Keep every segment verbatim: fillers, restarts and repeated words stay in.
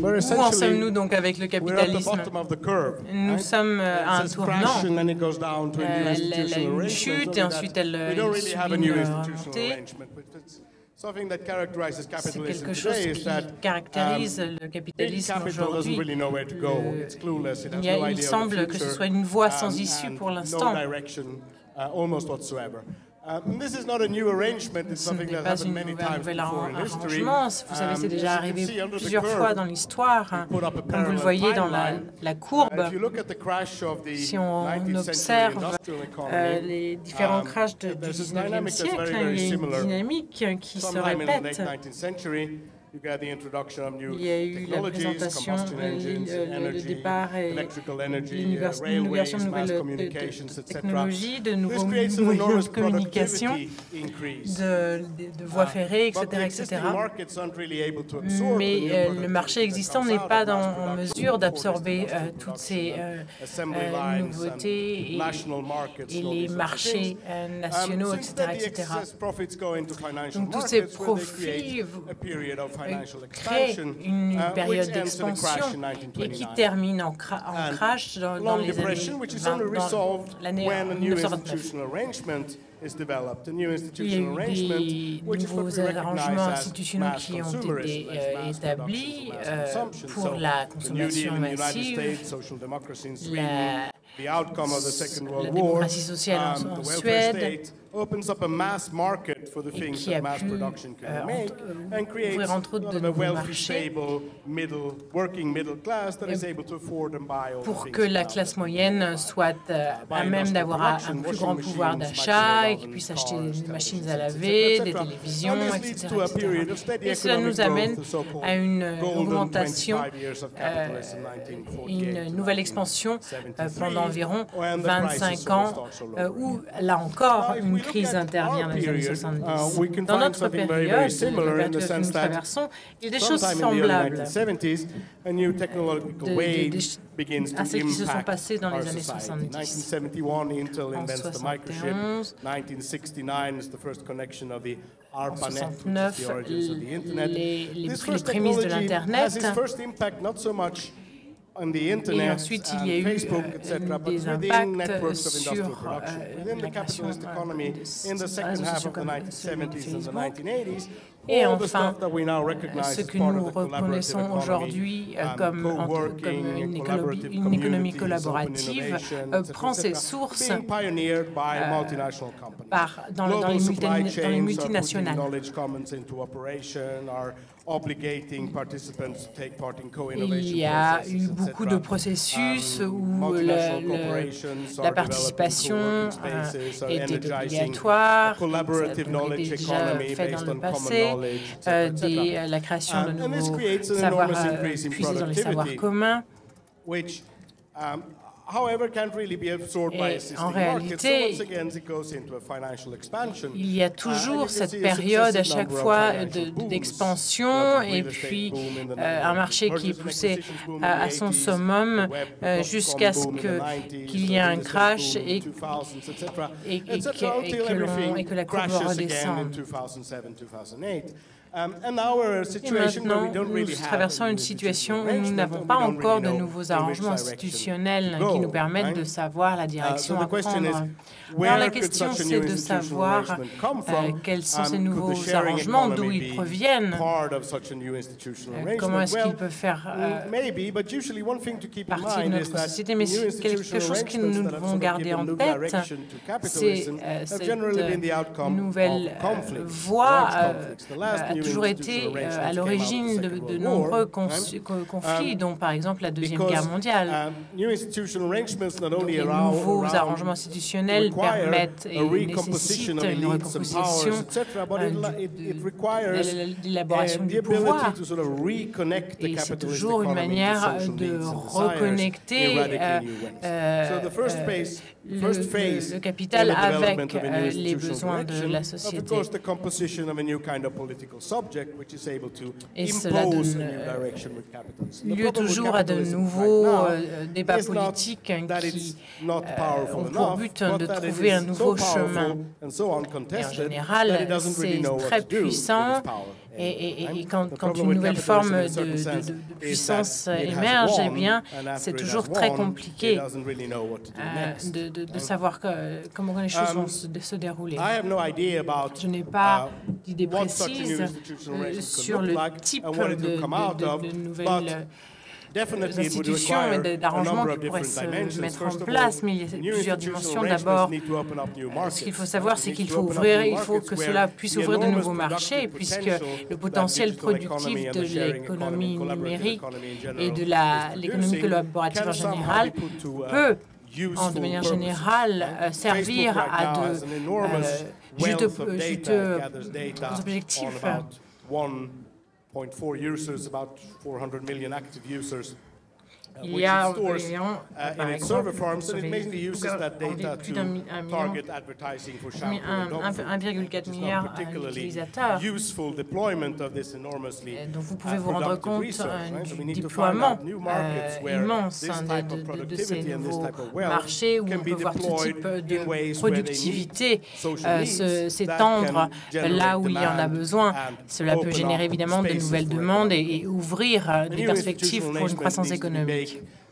Où en sommes-nous donc avec le capitalisme? Nous sommes à un tournant. Euh, elle a une chute et ensuite elle, elle subit une remontée. C'est quelque chose qui caractérise le capitalisme aujourd'hui. Il, il semble que ce soit une voie sans issue pour l'instant. Ce n'est pas un nouvel arrangement. Vous savez, c'est déjà arrivé plusieurs fois dans l'histoire. Comme vous le voyez dans la, la courbe, si on observe euh, les différents crashs de, du dix-neuvième siècle, il y a une dynamique qui se répète. Il y a eu la présentation, le, le départ et l'innovation de nouvelles technologies, de nouveaux moyens de communication, de, de, de voies ferrées, et cetera, et cetera. Mais euh, le marché existant n'est pas dans, en mesure d'absorber euh, toutes ces euh, euh, nouveautés et, et les marchés euh, nationaux, et cetera, et cetera. Donc tous ces profits crée une période d'expansion et qui termine en, cra en crash dans, dans les années vingt, dans l'année mille neuf cent vingt-neuf. Il y a eu des nouveaux arrangements institutionnels qui ont été euh, établis euh, pour la consommation massive, la, la démocratie sociale en, en Suède, et qui a pu euh, ouvrir entre autres de nouveaux marchés pour que la classe moyenne soit euh, à même d'avoir un plus grand pouvoir d'achat et qu'ils puissent acheter des machines à laver, des télévisions, et cetera, et cetera. Et cela nous amène à une augmentation, euh, une nouvelle expansion euh, pendant environ vingt-cinq ans, euh, où là encore une crise intervient dans les années soixante-dix. Dans notre période, la période que nous traversons, il y a des choses semblables de, de, de, à celles qui se sont passées dans les années soixante-dix. En soixante et onze, en soixante-neuf, les, les, les prémices de l'Internet. Et ensuite, il y a eu euh, des impacts sur euh, la création de associations comme celui de Facebook. Et enfin, ce que nous reconnaissons aujourd'hui euh, comme, comme une, économie, une économie collaborative euh, prend ses sources euh, par, dans, dans, les multi, dans les multinationales. Il y a eu beaucoup de processus où le, le, la participation euh, était obligatoire, ça avait déjà fait dans le passé, euh, des, la création de nouveaux savoirs euh, puisés dans les savoirs communs. Et en réalité, il y a toujours cette période à chaque fois d'expansion et puis euh, un marché qui est poussé à, à son summum euh, jusqu'à ce qu'il y ait un crash et, et, et, et, que, et, que, et que la courbe redescende. Et maintenant, nous traversons une situation où nous n'avons pas encore de nouveaux arrangements institutionnels qui nous permettent de savoir la direction à prendre. Alors la question, c'est de savoir euh, quels sont ces nouveaux arrangements, d'où ils proviennent, euh, comment est-ce qu'ils peuvent faire euh, partie de notre société. Mais quelque chose que nous devons garder en tête, c'est euh, cette euh, nouvelle euh, voie euh, a toujours été euh, à l'origine de, de nombreux conflits, dont par exemple la Deuxième Guerre mondiale. Donc, les nouveaux arrangements institutionnels permettent et nécessitent une recomposition euh, de l'élaboration du pouvoir. Et c'est toujours une manière de reconnecter euh, euh, le, le, le capital avec euh, les besoins de la société. Et cela donne euh, lieu toujours à de nouveaux euh, débats politiques qui euh, ont pour but de trouver un nouveau chemin. Et en général, c'est très puissant Et, et, et quand, quand une nouvelle forme de, de, de puissance émerge, eh bien, c'est toujours très compliqué euh, de, de, de savoir que, comment les choses vont se, se dérouler. Je n'ai pas d'idée précise euh, sur le type de, de, de, de nouvelles institutions et d'arrangements qui pourraient se mettre en place, mais il y a plusieurs dimensions. D'abord, ce qu'il faut savoir, c'est qu'il faut ouvrir, il faut que cela puisse ouvrir de nouveaux marchés, puisque le potentiel productif de l'économie numérique et de l'économie collaborative en général peut, en, de manière générale, euh, servir à de euh, juteux, juteux objectifs. Il y a environ, par exemple, plus d'un million, un virgule quatre milliard d'utilisateurs. Donc vous pouvez vous rendre compte du déploiement euh, immense hein, de, de, de ces nouveaux marchés où on peut voir tout type de productivité euh, s'étendre là où il y en a besoin. Cela peut générer évidemment de nouvelles demandes et, et ouvrir des perspectives pour une croissance économique.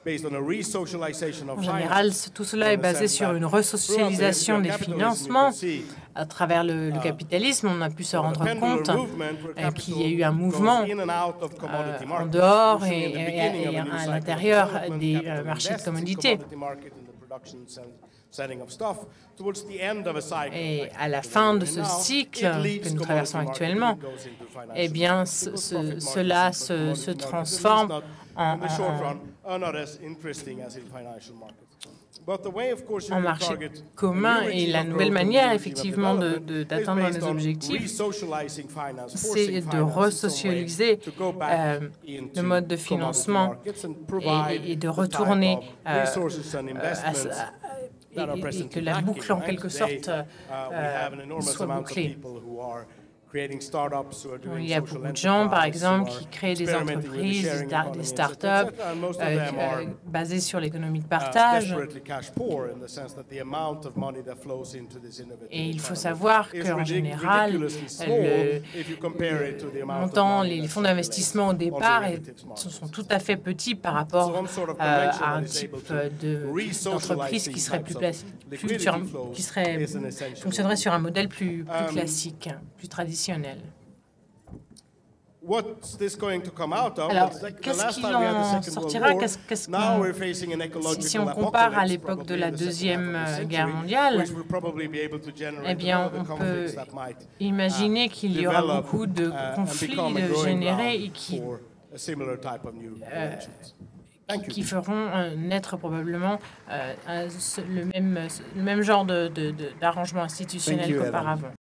En général, tout cela est basé sur une resocialisation des financements. À travers le, le capitalisme, on a pu se rendre compte euh, qu'il y a eu un mouvement euh, en dehors et, et, et à l'intérieur des euh, marchés de commodités. Et à la fin de ce cycle que nous traversons actuellement, eh bien, ce, ce, cela se, se transforme en, en, en marché commun. Et la nouvelle manière, effectivement, d'atteindre nos objectifs, c'est de resocialiser euh, le mode de financement et, et de retourner euh, à, à Et, et, et que la boucle, en quelque sorte, euh, soit bouclée. Il y a beaucoup de gens, par exemple, qui créent des entreprises, des start-up euh, euh, basées sur l'économie de partage. Et il faut savoir qu'en général, le, le montant, les fonds d'investissement au départ sont tout à fait petits par rapport euh, à un type d'entreprise qui serait plus, plus sur, qui serait, fonctionnerait sur un modèle plus, plus classique, plus traditionnel. Alors, qu'est-ce qu'il en sortira? Qu'est-ce, qu'est-ce qu'on, si on compare à l'époque de la Deuxième Guerre mondiale, eh bien, on peut imaginer qu'il y aura beaucoup de conflits de générés et qui, euh, qui feront euh, naître probablement euh, le, même, le même genre de, de, de, d'arrangement institutionnel qu'auparavant.